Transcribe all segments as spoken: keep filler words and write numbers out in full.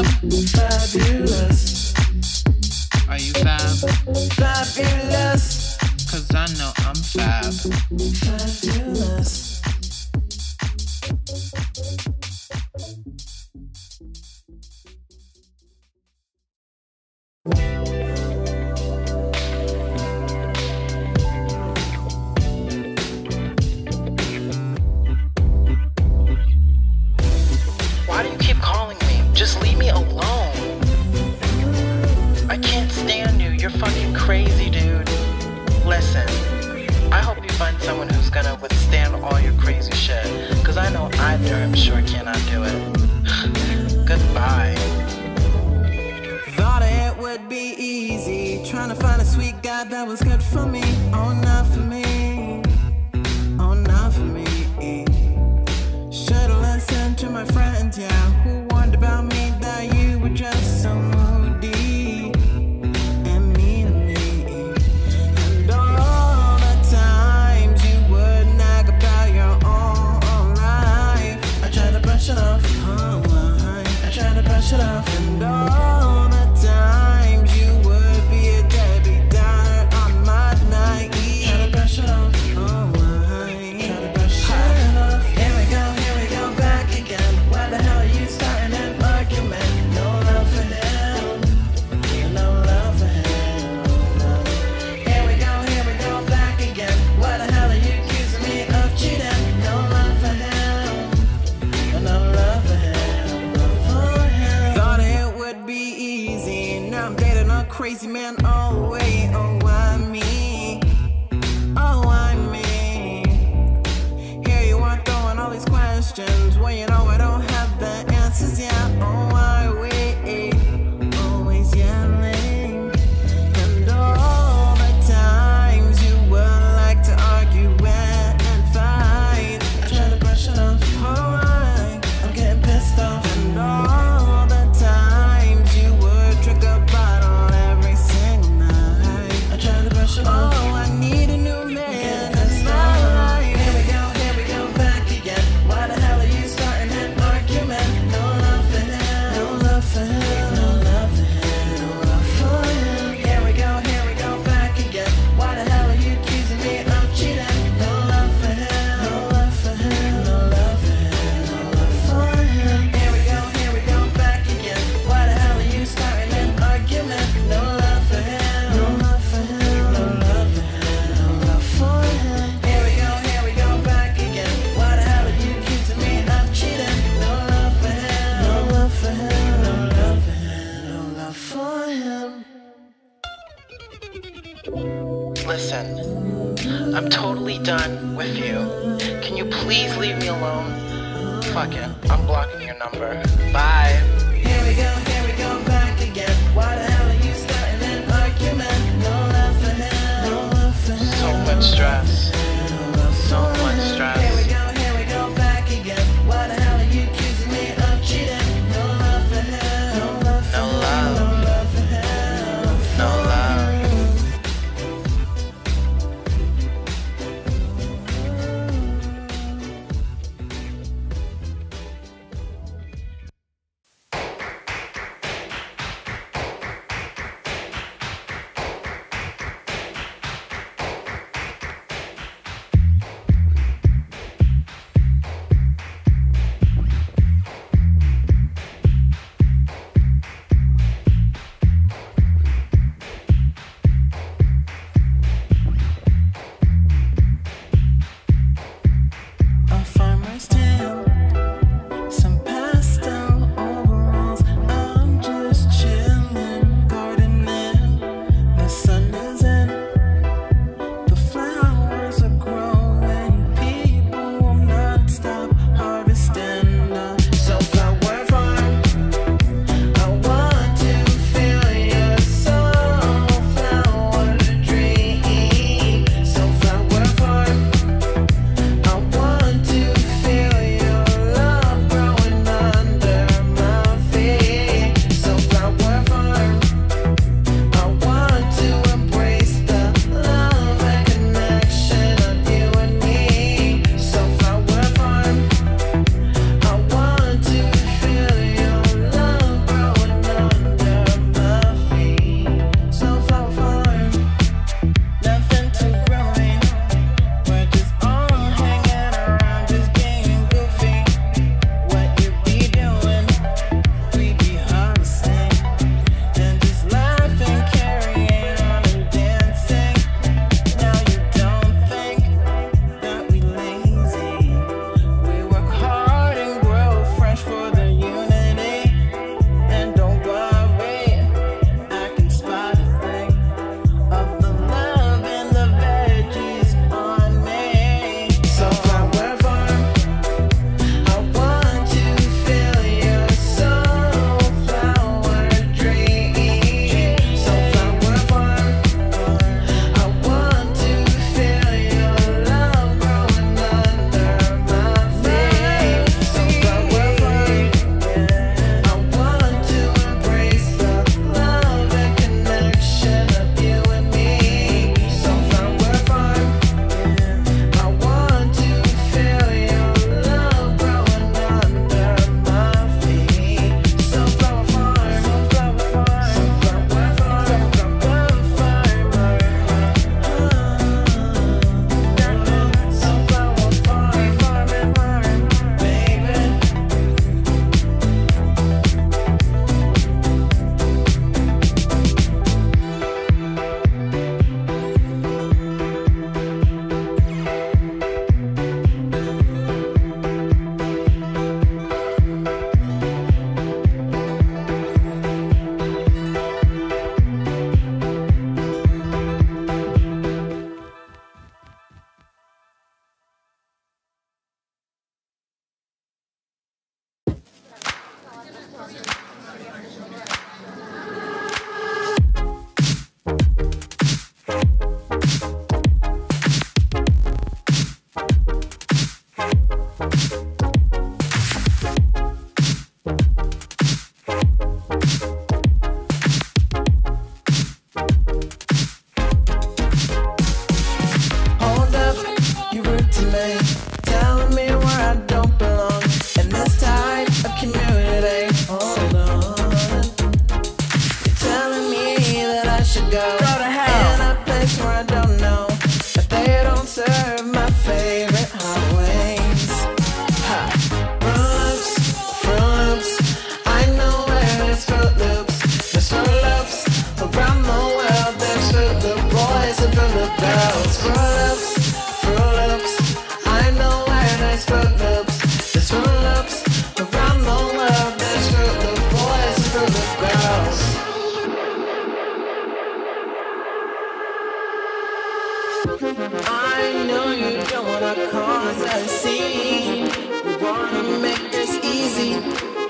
Fabulous. Are you fab? Fabulous. Cause I know I'm fab. Fabulous. Why do you keep calling me? Just leave me alone. I can't stand you. You're fucking crazy, dude. Listen, I hope you find someone who's gonna withstand all your crazy shit. Cause I know I damn sure cannot do it. Goodbye. Thought it would be easy, trying to find a sweet guy that was good for me. Oh, not for me. Oh, not for me. Should've listened to my friends, yeah, who warned about me that you were just so moody and mean to me. And all the times you would nag about your own, own life, I tried to brush it off. Oh, I, I tried to brush it off. And all the times you would be a Debbie Downer on my night, try to brush it off. Oh, I try to brush it off. Here we go, here we go, back again. Why the hell are you starting an argument? No love for him, no love for him, no. Here we go, here we go, back again. Why the hell are you accusing me of cheating? No love for him, no love for him, love for him. Thought it would be easy, now I'm dating a crazy man. Oh wait, oh why me? Oh why me? Here you are throwing all these questions, well you know I don't have the answers yet. Oh why wait, always yelling. And all the times you would like to argue and fight, I try to brush it off. Oh I, I'm getting pissed off. And all the times you would drink a bottle every single night, I try to brush it off. Oh I need a new man, that's not life. Here we go, here we go, back again. Why the hell are you starting an argument? No love for him, no love for him, no love for him, no love for him. Here we go, here we go, back again. Why the hell are you accusing me of cheating? No love for him, no love for him, no love for him, no love for him. Here we go, here we go, back again. Why the hell are you starting an argument? No love for him, no love for him, no love for him, no love for him. Here we go, here we go, back again. Why the hell are you accusing me of cheating? No love for him, no love for him, no love for him, no love for him. Listen, I'm totally done with you. Can you please leave me alone? Fuck it, I'm blocking your number. Bye. Here we go, here we go, back again. Why the hell are you starting an argument? No love for him, no love for him. So much stress. No love So for much him. stress. Here we go, here we go, back again. Why the hell are you accusing me of cheating? No love for him, no love for No him, love. no love for him, No love.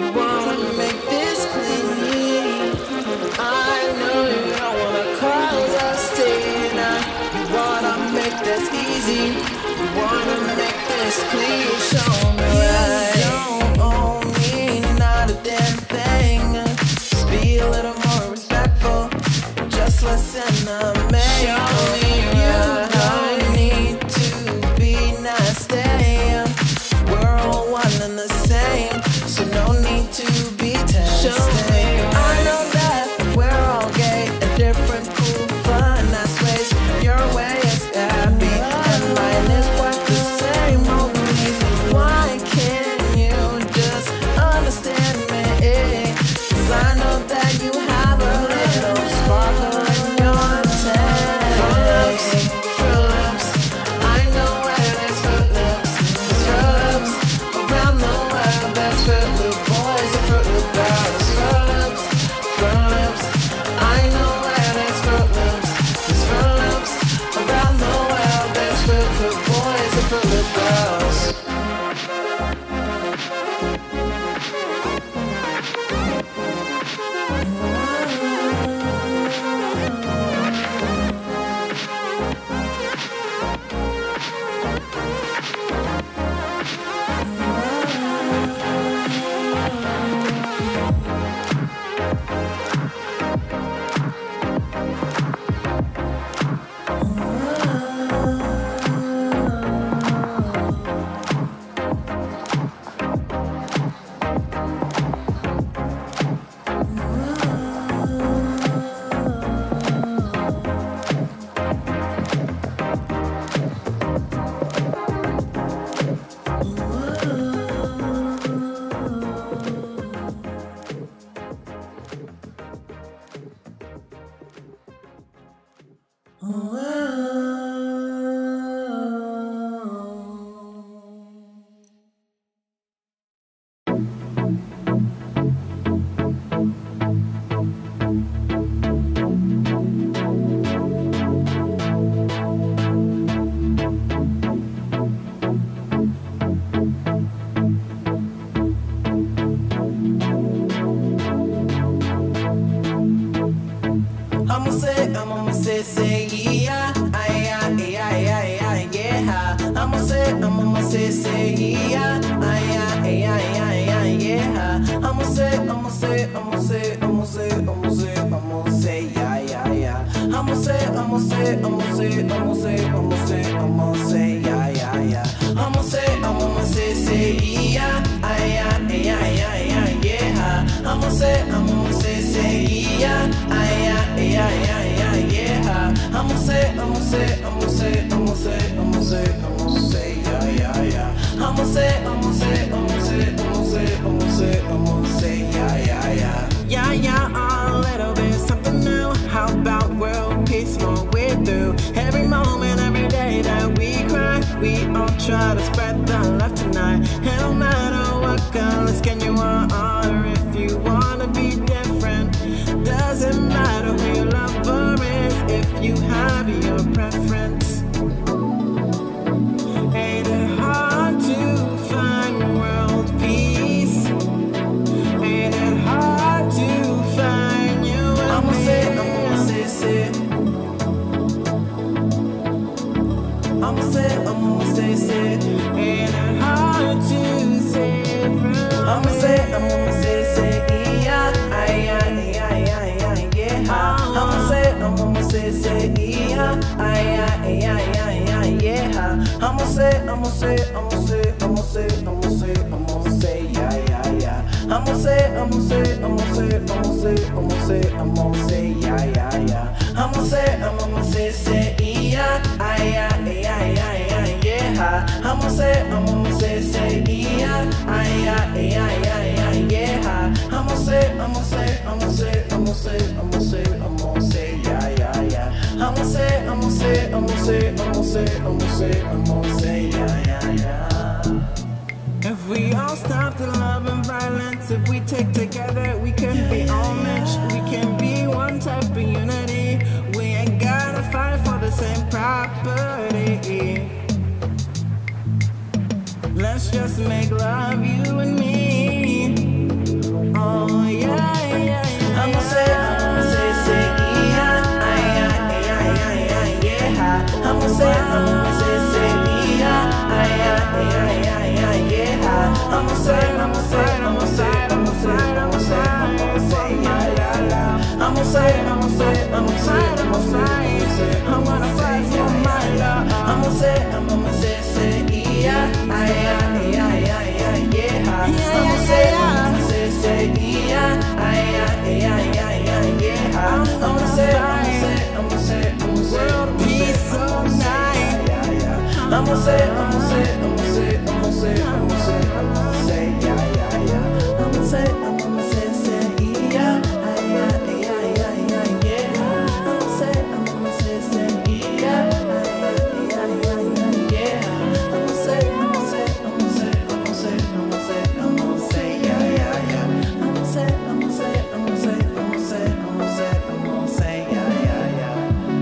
You wanna make this clean. I know you don't wanna cause us tonight. You wanna make this easy. You wanna make this clean. Show me right. You don't owe me not a damn thing. Just be a little more respectful. Just listen to me. Show me right. You don't need to be nasty. We're all one and the same, so no need to be tested. I know that we're all gay in different cool fun nice ways. Your way is happy and mine is quite the same. Oh please, why can't you just understand me? 'Cause I know that you have a little sparkle in your tank. Fruit Loops, Fruit Loops, I know where there's Fruit Loops. There's Fruit Loops around the world. There's Fruit Loop boys and Fruit Loop girls. Fruit Loops, Fruit Loops, I know where there's Fruit Loops. There's Fruit Loops around the world. There's Fruit Loop boys and Fruit Loop girls. I'ma say, I'ma say, say, yeah, I, I, I, I, yeah. I'ma say, I'ma say, say, yeah, I, I, I, I, yeah. I'ma say, I'ma say, I'ma say, I'ma say, I'ma say, I'ma say, yeah, yeah, yeah. I'ma say, I'ma say, I'ma say, I'ma say, I'ma say, I'ma say, yeah, yeah, yeah. I'ma say, I'ma say, say, yeah, I, I, I, I, yeah. I'ma say, I'ma say, say, yeah, I, I, I, I, yeah. I'ma say, I'ma say, I'ma say, I'ma say, I'ma say, I'ma say, yeah, yeah, yeah. I'ma say, I'ma say, I'ma say, I'ma say, I'ma say, I'ma say, yeah, yeah, yeah. Yeah, yeah, a little bit something new. How about world peace, what we do? Every moment, every day that we cry, we all try to spread the love tonight. And no matter what color skin you are, or if you wanna be different, doesn't matter who your lover is, if you have your preference. Ain't it hard to find world peace? Ain't it hard to find you and I'ma me? Say, I'ma say, say. I'ma say, I'ma say, say. Ain't it hard to say? I'ma say, I'ma say, say. Yeah, I, I, I, I, yeah. I'ma say, I'ma say, say, yeah, I, I, I, I, yeah. I'ma say, I'ma say, I'ma say, I'ma say, I'ma say, I'ma say, yeah, yeah, yeah. I'ma say, I'ma say, I'ma say, I'ma say, I'ma say, I'ma say, yeah, yeah, yeah. I'ma say, I'ma say, say, yeah, I, I, I, I, yeah. I'ma say, I'ma say, say, yeah, I, I, I, I, yeah. I'ma say, I'ma say, I'ma say, I'ma say, I'ma say, I'ma say, yeah, yeah, yeah. I'ma say, I'ma say, I'ma say, I'ma say, I'ma say, I'ma say, yeah, yeah, yeah. If we all stop the love and violence, if we take together, we can be all matched, we can be one type of unity. We ain't gotta fight for the same property. Let's just make love, you and me. I'ma say, I'ma say, I'ma say, I'ma say, I'ma say, I'ma say, yeah, yeah, yeah. I'ma say, I'ma say, say, yeah, yeah, yeah, yeah, yeah, yeah. I'ma say, I'ma say, say, yeah, yeah, yeah, yeah, yeah. I'ma say, I'ma say, I'ma say, I'ma say, I'ma say, I'ma say, yeah, yeah, yeah. I'ma say, I'ma say, I'ma say, I'ma say, I'ma say, I'ma say, yeah, yeah, yeah.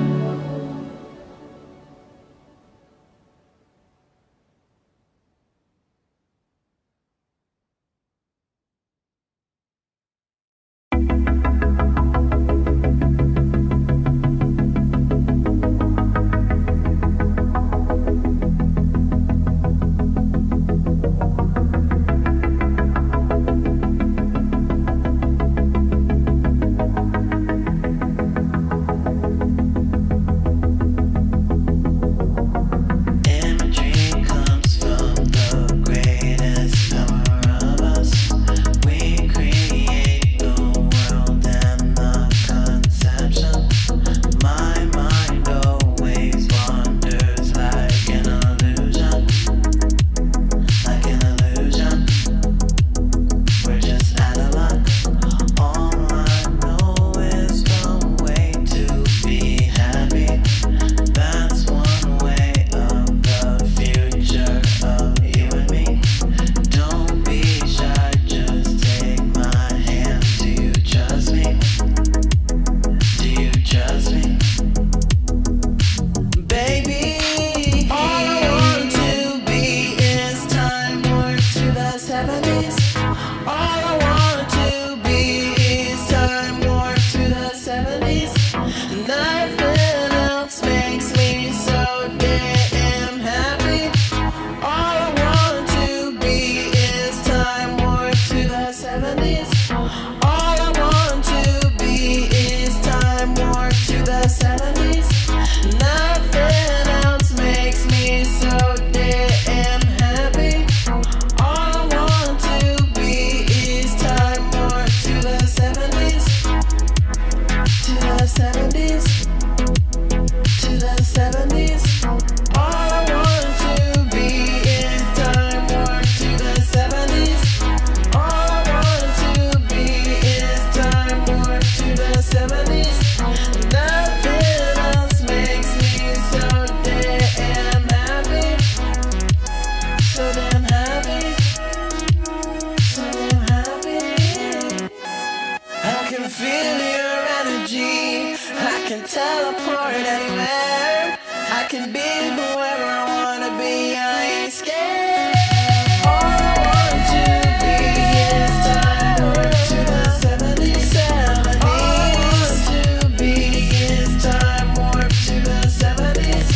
Teleport anywhere. I can be whoever I wanna be. I ain't scared. All I want to be is time warp to the seventies. All I want to be is time warp to the seventies.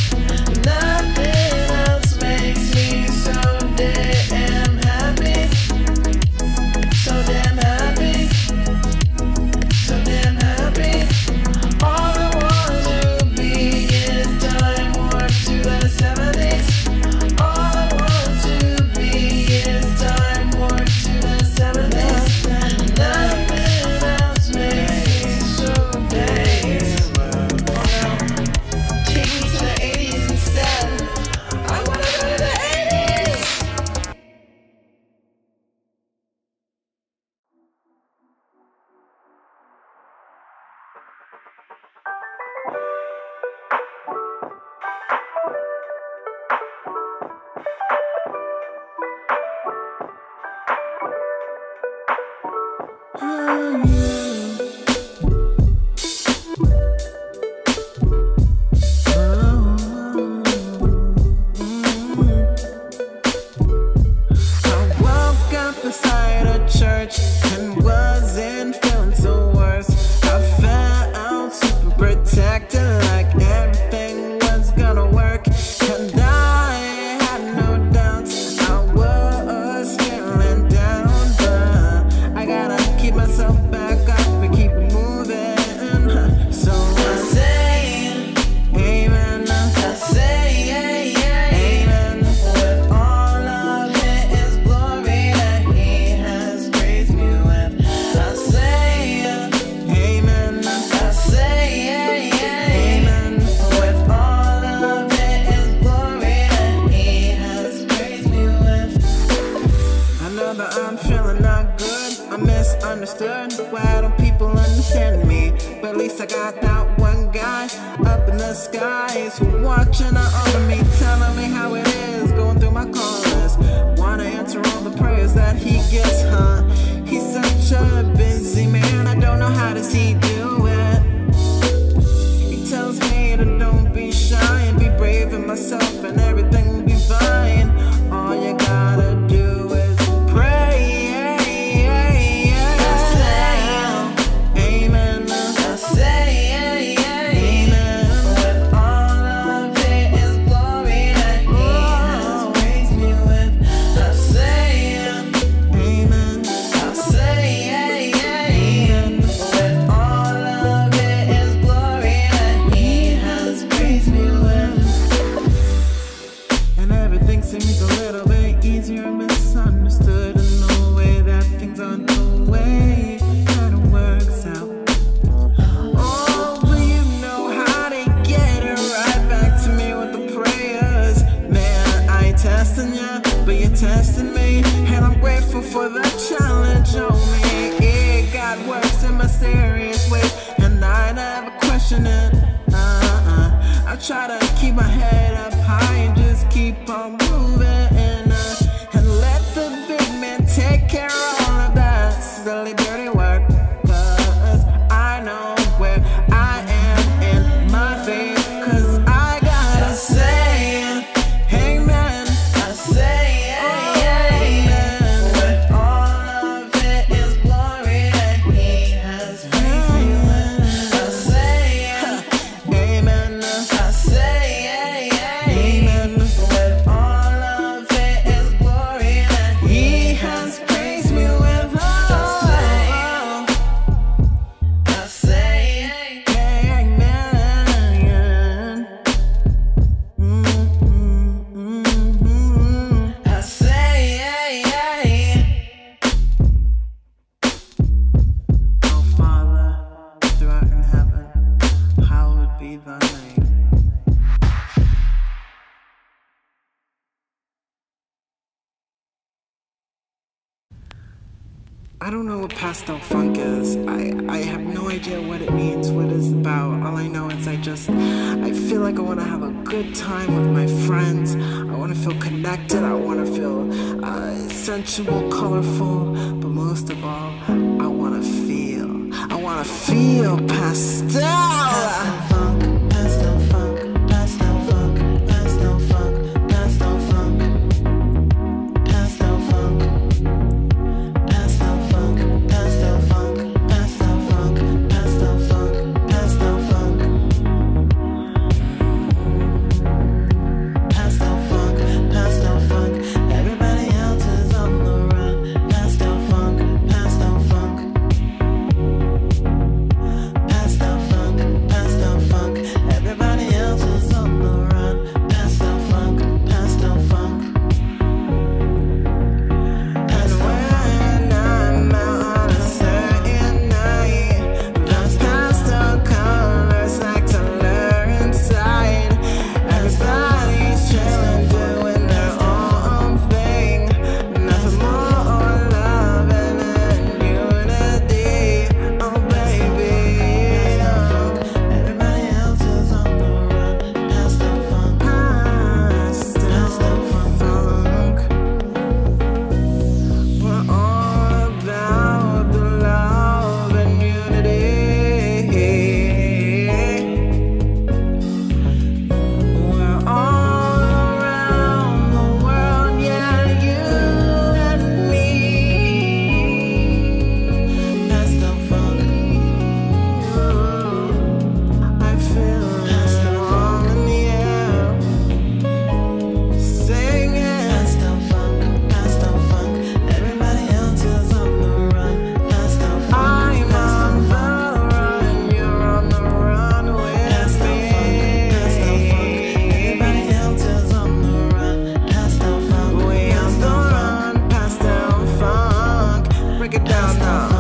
Nothing else makes me so damn happy. So damn happy. So damn happy. All I want to be is time warp to the seventies. All I want to be is time warp to the seventies. Nothing else makes me so damn. Take me to the eighties instead. I wanna go to the eighties. I woke up beside a church and wasn't feeling so worse. I felt super protected, like everything was gonna work. And I had no doubts, I was feeling down, but I gotta keep myself back misunderstood. Why don't people understand me? But at least I got that one guy up in the skies who watching out over me, telling me how it is, going through my call list. Wanna answer all the prayers that he gets, huh? He's such a busy man, I don't know how does he do it. He tells me to don't be shy and be brave in myself and everything will be fine. All you gotta do is pray. I say amen. I say amen. With all of it is glory that he has raised me with. I say amen. I say amen. With all of it is glory that he has raised me with. And everything seems a little bit easier and misunderstood in the way that things aren't the way that it works out. Oh, but you know how to get it right back to me with the prayers. Man, I ain't testing ya, but you're testing me, and I'm grateful for the challenge on me. Yeah, God works in mysterious ways, and I never question it. Uh-uh. I try to keep my head up high and just keep on moving, uh, and let the big man take care of all of that silly dirty work. Cause I know where I am in my faith. Cause I gotta say amen. I say amen. With all of it is glory that he has raised me with. I say amen. I say amen. With all of it is glory that he has praised me with. I say, I say amen. Mm, mm, mm, mm. I say, oh Father, who art in heaven, hallowed be thy name. I don't know what pastel funk is. I, I have no idea what it means, what it's about. All I know is I just, I feel like I want to have a good time with my friends. I want to feel connected. I want to feel uh, sensual, colorful. But most of all, I want to feel. I want to feel pastel. Pastel funk, pastel funk, pastel funk, pastel funk, pastel funk, pastel funk. Pastel funk, pastel funk, pastel funk, pastel funk, pastel funk. Pastel funk, pastel funk. Everybody else is on the run. Pastel funk, pastel funk. Pastel funk, pastel funk. Everybody else is on the run. Pastel funk, pastel funk. And when I'm out on a certain night, those pastel colors like to lure inside. Everybody's chilling, doing their own thing. Nothing more loving and unity. Oh baby, everybody else is on the run. Pastel funk, pastel funk. We're all about the love and unity. We're all around the world, yeah, you and me. Pastel funk. I feel it all in the air. Sing it. Pastel funk, pastel funk. Everybody else is on the run. Pastel funk. I'm on the run. You're on the run with me. Pastel funk. Everybody else is on the run. Pastel funk. We on the run. Pastel funk. Break it down now.